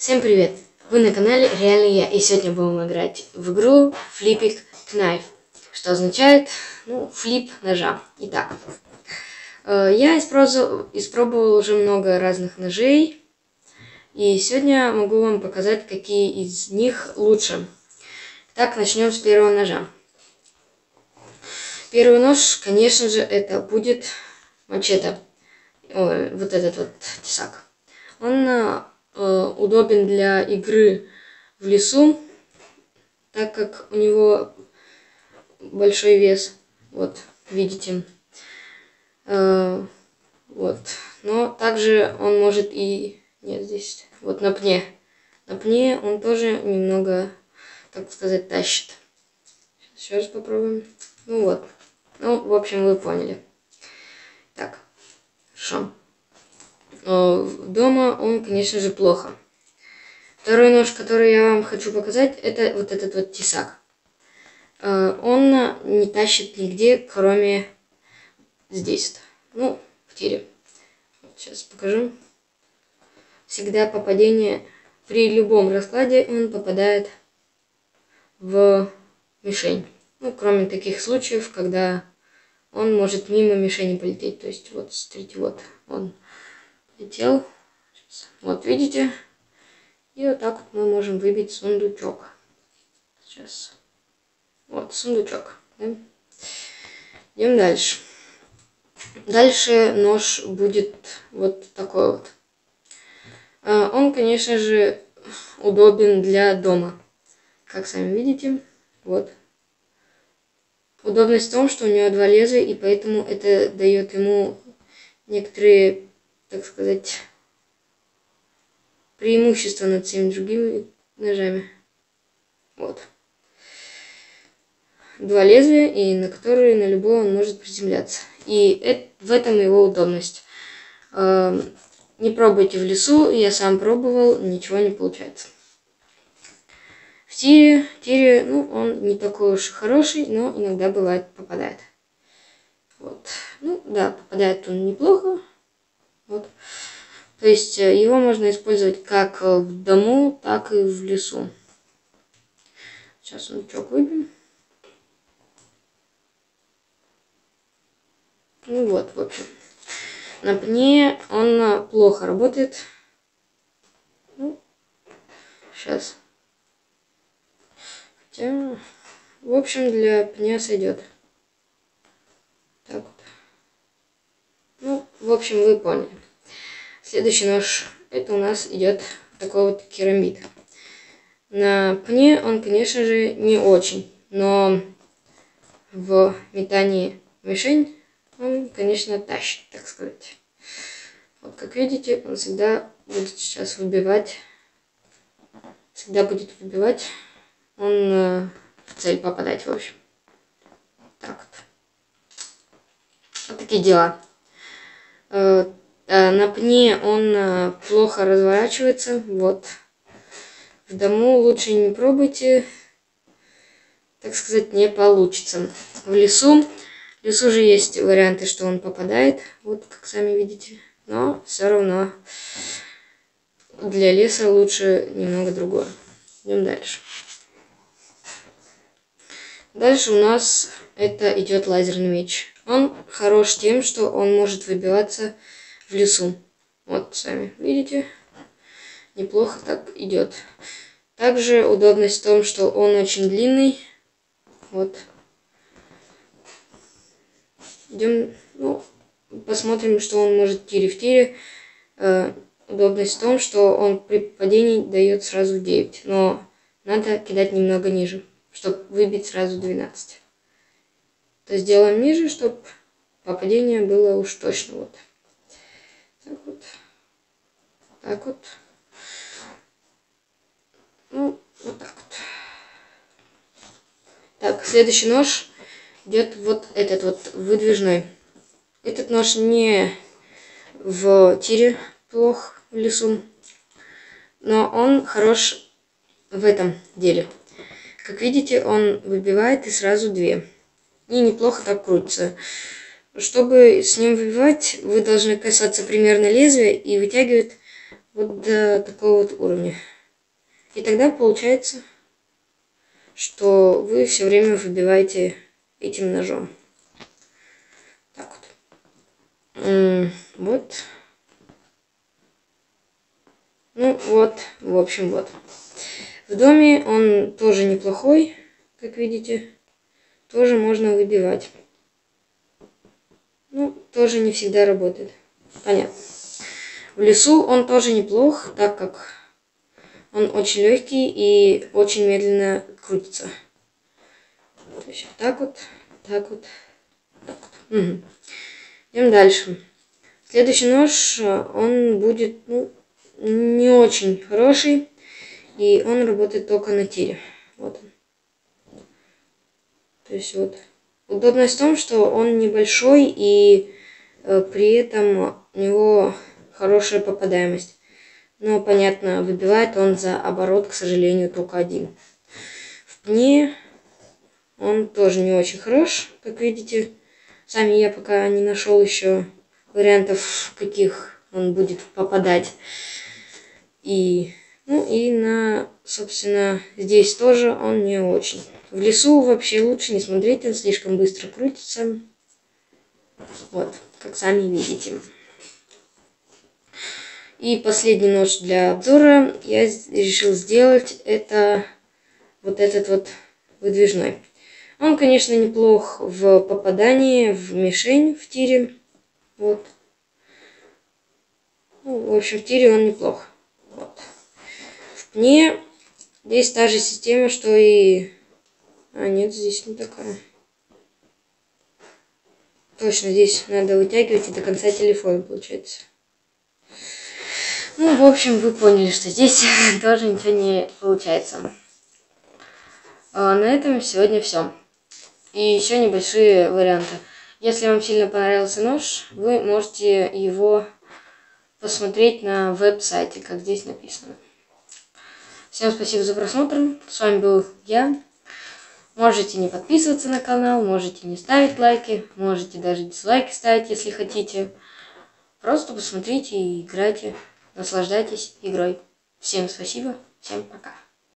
Всем привет! Вы на канале Реально Я, и сегодня будем играть в игру Flipping Knife, что означает, флип ножа. Итак, я испробовал уже много разных ножей, и сегодня могу вам показать, какие из них лучше. Так, начнем с первого ножа. Первый нож, конечно же, это будет мачете. Вот этот вот тесак. Он удобен для игры в лесу, так как у него большой вес. Вот, видите. Вот. Но также он может и... Нет, здесь. Вот на пне. На пне он тоже немного, так сказать, тащит. Сейчас раз попробуем. Ну вот. Ну, в общем, вы поняли. Так. Хорошо. Дома он, конечно же, плохо. Второй нож, который я вам хочу показать, это вот этот вот тесак. Он не тащит нигде, кроме здесь. Ну, в тире. Сейчас покажу. Всегда попадение, при любом раскладе он попадает в мишень. Ну, кроме таких случаев, когда он может мимо мишени полететь. То есть, вот, смотрите, вот он летел. Вот, видите? И вот так вот мы можем выбить сундучок. Сейчас. Вот, сундучок. Да? Идем дальше. Дальше нож будет вот такой вот. Он, конечно же, удобен для дома. Как сами видите. Вот. Удобность в том, что у него два лезвия, и поэтому это дает ему некоторые, так сказать, преимущество над всеми другими ножами. Вот. Два лезвия, и на которые на любой он может приземляться. И в этом его удобность. Не пробуйте в лесу, я сам пробовал, ничего не получается. В тире, ну, он не такой уж хороший, но иногда бывает попадает. Вот. Ну, да, попадает он неплохо. Вот. То есть его можно использовать как в дому, так и в лесу. Сейчас сундучок выбьем. Ну вот, в общем. На пне он плохо работает. Ну, сейчас. Хотя, в общем, для пня сойдет. Так вот. Ну, в общем, вы поняли. Следующий нож, это у нас идет такой вот керамид. На пне он, конечно же, не очень, но в метании мишень он, конечно, тащит, так сказать. Вот, как видите, он всегда будет сейчас выбивать, он в цель попадать, в общем. Так вот. Вот такие дела. На пне он плохо разворачивается. Вот. В дому лучше не пробуйте. Так сказать, не получится. В лесу же есть варианты, что он попадает. Вот, как сами видите. Но все равно для леса лучше немного другое. Идем дальше. Дальше у нас это идет лазерный меч. Он хорош тем, что он может выбиваться в лесу. Вот, сами видите, неплохо так идет. Также удобность в том, что он очень длинный. Вот. Идем, посмотрим, что он может в тире. Удобность в том, что он при падении дает сразу 9. Но надо кидать немного ниже, чтобы выбить сразу 12. То сделаем ниже, чтобы попадение было уж точно вот. Так вот. Так вот. Ну, вот так вот. Так, следующий нож идет вот этот вот выдвижной. Этот нож не в тире плох, в лесу, но он хорош в этом деле. Как видите, он выбивает и сразу 2. И неплохо так крутится. Чтобы с ним выбивать, вы должны касаться примерно лезвия и вытягивать вот до такого вот уровня. И тогда получается, что вы все время выбиваете этим ножом. Так вот. Вот. Ну вот, в общем, вот. В доме он тоже неплохой, как видите. Тоже можно выбивать. Ну, тоже не всегда работает. Понятно. В лесу он тоже неплох, так как он очень легкий и очень медленно крутится. То есть вот так вот, так вот, так вот. Угу. Идем дальше. Следующий нож, он будет, ну, не очень хороший. И он работает только на тире. Вот он. То есть вот. Удобность в том, что он небольшой и при этом у него хорошая попадаемость. Но, понятно, выбивает он за оборот, к сожалению, только один. В пне он тоже не очень хорош, как видите. Сами я пока не нашел еще вариантов, каких он будет попадать. Ну и собственно, здесь тоже он не очень. В лесу вообще лучше не смотреть, он слишком быстро крутится. Вот, как сами видите. И последний нож для обзора я решил сделать, это вот этот вот выдвижной. Он, конечно, неплох в попадании, в мишень, в тире. Вот. Ну, в общем, в тире он неплох. Вот. В пне здесь та же система, что и... А, нет, здесь не такая. Точно, здесь надо вытягивать и до конца телефона, получается. Ну, в общем, вы поняли, что здесь тоже ничего не получается. На этом сегодня все. И еще небольшие варианты. Если вам сильно понравился нож, вы можете его посмотреть на веб-сайте, как здесь написано. Всем спасибо за просмотр. С вами был я. Можете не подписываться на канал, можете не ставить лайки, можете даже дизлайки ставить, если хотите. Просто посмотрите и играйте, наслаждайтесь игрой. Всем спасибо, всем пока.